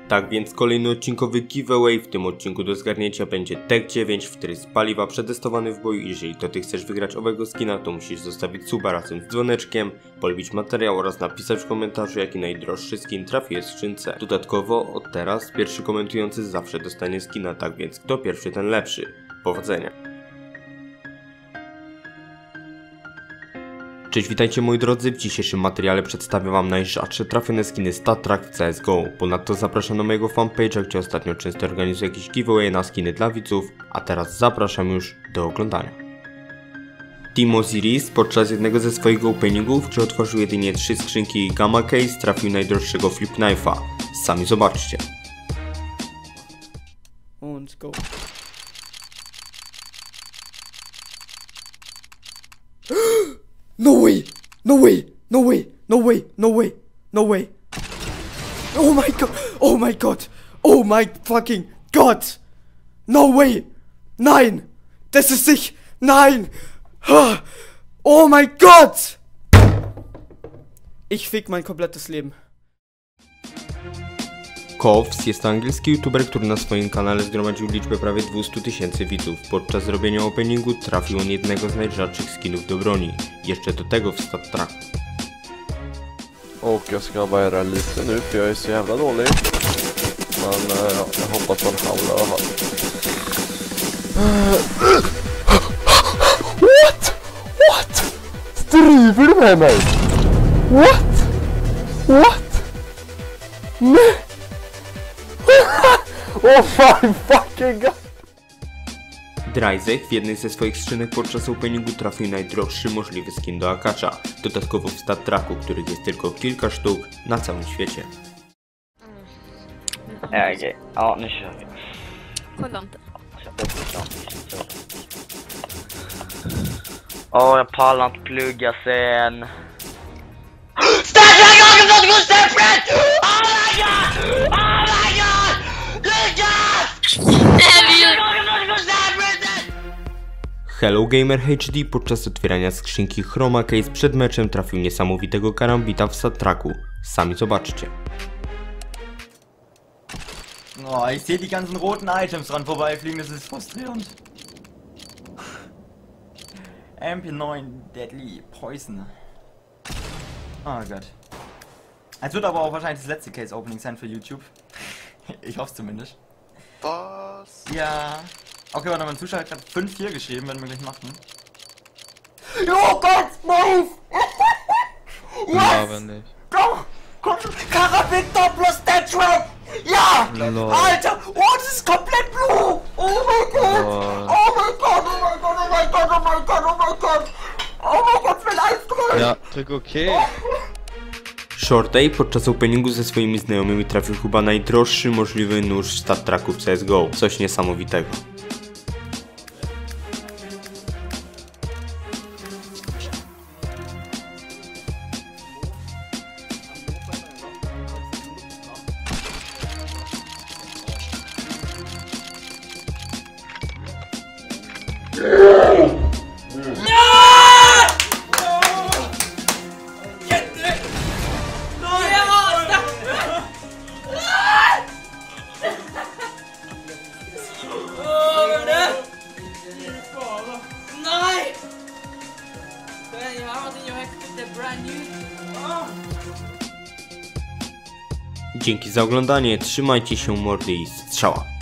Tak więc kolejny odcinkowy giveaway. W tym odcinku do zgarnięcia będzie Tech 9, wtrysk paliwa przetestowany w boju. Jeżeli to ty chcesz wygrać owego skina, to musisz zostawić suba razem z dzwoneczkiem, polubić materiał oraz napisać w komentarzu, jaki najdroższy skin trafi w skrzynce. Dodatkowo od teraz pierwszy komentujący zawsze dostanie skina, tak więc kto pierwszy, ten lepszy. Powodzenia! Cześć, witajcie moi drodzy, w dzisiejszym materiale przedstawię wam najrzadsze trafione skiny StatTrak w CSGO. Ponadto zapraszam na mojego fanpage'a, gdzie ostatnio często organizuję jakieś giveaway na skiny dla widzów, a teraz zapraszam już do oglądania. Team Osiris podczas jednego ze swoich openingów, gdzie otworzył jedynie 3 skrzynki i Gamma Case, trafił najdroższego Flip Knife'a. Sami zobaczcie. Und go. No way! No way! No way! No way! No way! No way! Oh my god! Oh my god! Oh my fucking god! No way! Nein! Das ist sich! Nein! Oh my god! Ich fick mein komplettes Leben. Kovs jest to angielski youtuber, który na swoim kanale zgromadził liczbę prawie 200 000 widzów. Podczas zrobienia openingu trafił on jednego z najrzadszych skinów do broni. Jeszcze do tego w StatTrak. Och jag ska bara göra lite nu för jag är så jävla dålig. Men ja, jag hoppas på en haul i alla fall. What? What? Driver du med mig? What? What? Nej! Oh my fucking god! Dryzek w jednej ze swoich skrzynek podczas openingu trafił najdroższy możliwy skin do Akacza. Dodatkowo w StatTraku, których jest tylko kilka sztuk na całym świecie. Okej, ja nu kör vi. Kolla inte. Åh, jag pallar inte plugga sen. StatTrak har fått gå separate! Oh my god! Oh my god! Lukas! Hello Gamer HD podczas otwierania skrzynki Chroma Case przed meczem trafił niesamowitego karambita w StatTraku. Sami zobaczcie. Oh, ich sehe die ganzen roten Items dran vorbeifliegen, das ist frustrierend. MP9 Deadly Poison. Oh Gott. Es wird aber auch wahrscheinlich das letzte Case-Opening sein für YouTube. Ich hoffe es zumindest. Was? Ja. Okay, warte mal, ein Zuschauer hat gerade 5-4 geschrieben, werden wir gleich machen. Oh Gott, nice! Ja, wenn nicht. Doch! Karabiner plus Deathtrap! Ja! Lol. Alter! Oh, das ist komplett blue! Oh mein Gott! Lol. Oh mein Gott! Oh mein Gott! Oh mein Gott! Oh mein Gott! Oh mein Gott! Oh mein Gott, will alles drin! Ja, tylko okej. Shortay podczas openingu ze swoimi znajomymi trafił chyba najdroższy możliwy nóż w StatTraku w CSGO. Coś niesamowitego. Dzięki za oglądanie, trzymajcie się mordy i strzała.